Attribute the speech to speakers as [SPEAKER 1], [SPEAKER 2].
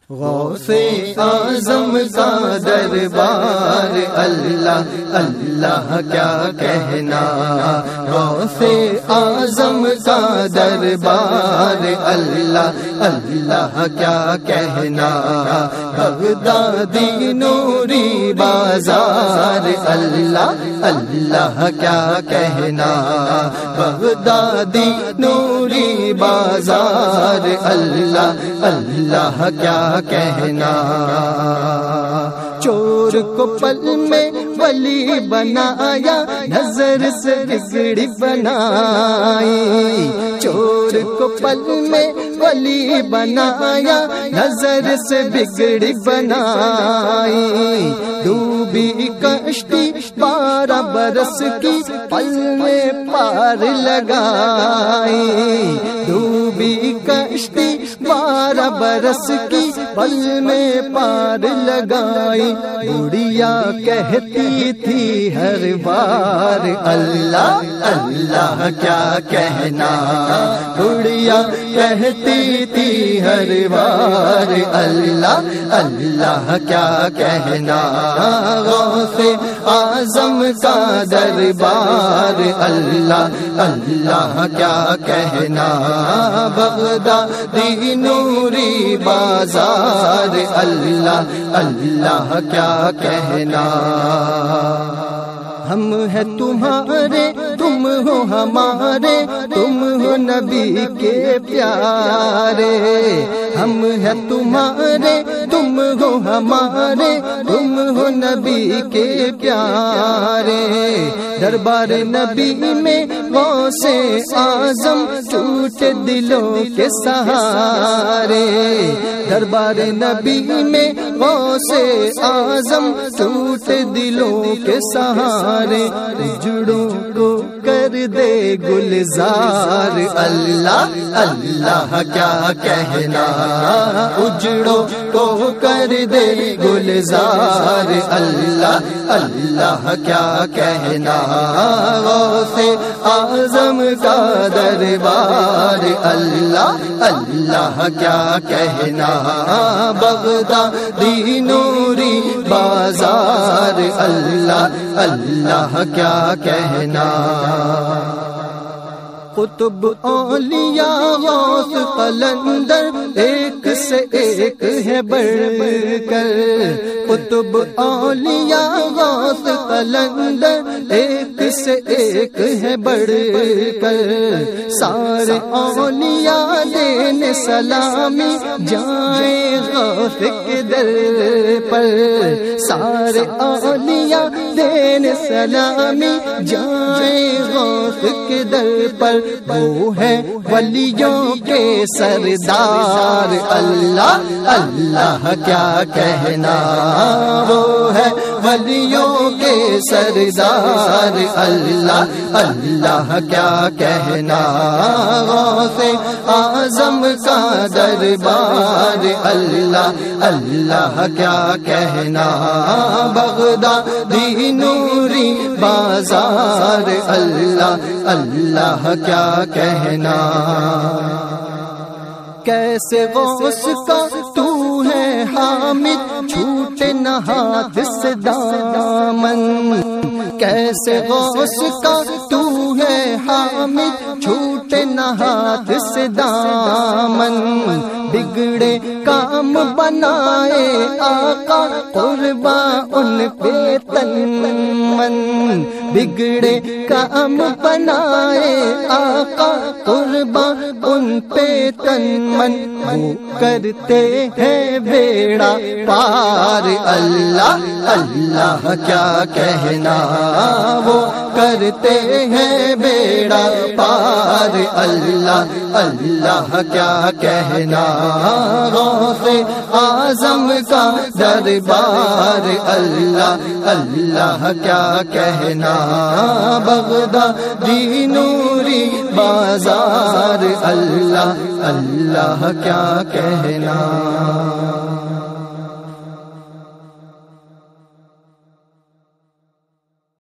[SPEAKER 1] غوث اعظم کا دربار اللہ اللہ کیا کہنا، غوث اعظم کا دربار اللہ اللہ کیا کہنا، بغدادی نوری بازار اللہ اللہ کیا کہنا، بغدادی نوری بازار اللہ اللہ کیا کہنا، چور کو پل میں ولی بنایا، نظر سے بگڑی بنائی، چور کو پل میں ولی بنایا، نظر سے بگڑی بنائی، ڈوبی کشتی 12 برس کی پل میں پار لگائی، ڈوبی کشتی 12 برس کی پل میں پار لگائی، بڑھیا کہتی تھی ہر بار اللہ اللہ کیا کہنا، بڑھیا کہتی تھی ہر بار اللہ اللہ کیا کہنا، غوث اعظم کا دربار اللہ اللہ کیا کہنا، بغدادی نوری بازار اللہ اللہ کیا کہنا، ہم ہیں تمہارے تم ہو ہمارے، تم ہو نبی کے پیارے، ہم ہیں تمہارے تم ہو ہمارے، تم ہو نبی کے پیارے، دربار نبی میں غوث اعظم ٹوٹے دلوں کے سہارے، دربار نبی میں غوث اعظم ٹوٹے دلوں کے سہارے، اجڑوں کو کر دے گلزار اللہ اللہ کیا کہنا، اجڑوں کو کر دے گلزار اللہ اللہ کیا کہنا، غوث اعظم کا دربار اللہ اللہ کیا کہنا، بغدادی نوری بازار اللہ اللہ کیا کہنا، قطب اولیاء غوث قلندر ایک سے ایک ہے بڑھ کر، قطب اولیاء غوث قلندر ایک سے ایک ہے بڑھ کر، سارے اولیاء دین سلامی جائیں غوث کے در پر، سارے اولیاء دین سلامی جائیں غوث کے در پر، وہ ہے ولیوں کے سردار اللہ اللہ کیا کہنا، وہ ہے ولیوں کے سردار اللہ اللہ کیا کہنا، غوث اعظم کا دربار اللہ اللہ کیا کہنا، بغدادی نوری بازار اللہ اللہ کیا کہنا، کیسے غوث کا تو ہے حامد چھوٹے نہ ہاتھ سے دامن، کیسے غوث کا تو ہے حامد چھوٹے نہ ہاتھ سے دامن، بگڑے کام بنائے آقا قربان ان پہ تن من، بگڑے کام بنائے آقا قربان ان پہ تن من، وہ کرتے ہیں بیڑا پار اللہ اللہ کیا کہنا، وہ کرتے ہیں بیڑا پار اللہ اللہ کیا کہنا، غوث اعظم کا دربار اللہ اللہ کیا کہنا، بغدادی نوری بازار اللہ اللہ کیا کہنا۔